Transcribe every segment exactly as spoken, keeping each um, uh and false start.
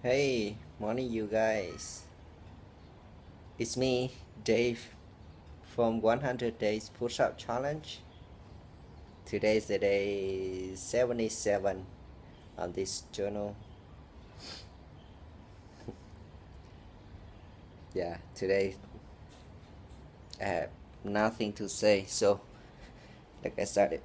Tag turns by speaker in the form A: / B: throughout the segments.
A: Hey, morning, you guys. It's me, Dave, from one hundred Days Push Up Challenge. Today's the day seventy-seven on this journal. Yeah, today I have nothing to say, so let's get started.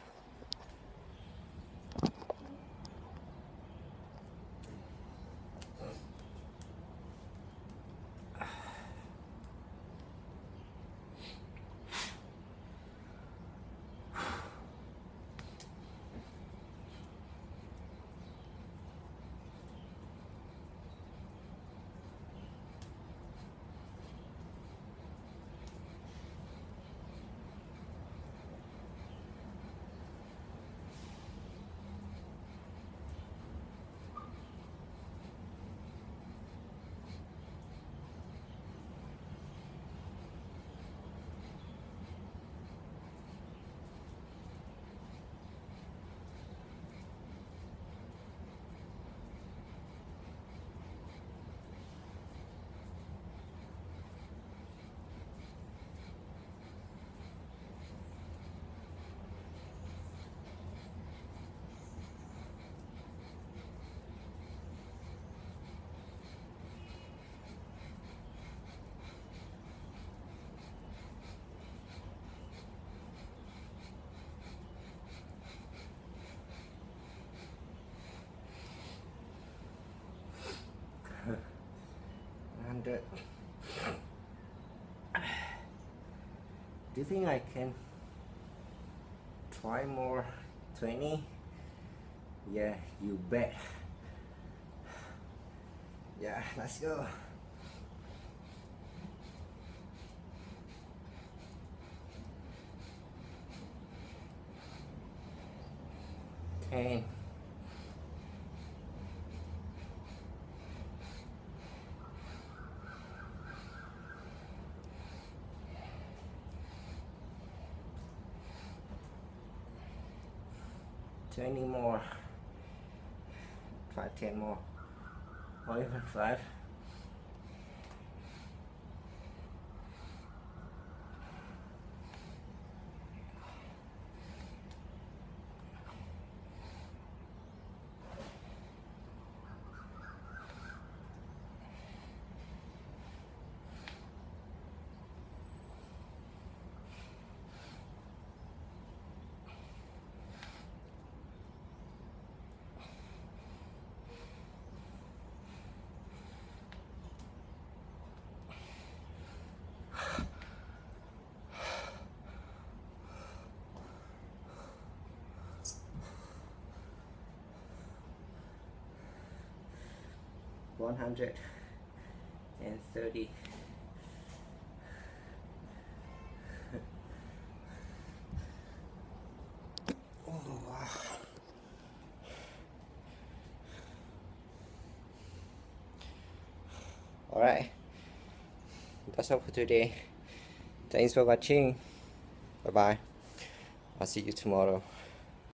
A: And uh, do you think I can try more twenty? Yeah, you bet. Yeah, let's go. ten. twenty more. Try ten more. Or even five. one hundred thirty. Oh, wow. Alright, that's all for today. Thanks for watching. Bye bye. I'll see you tomorrow.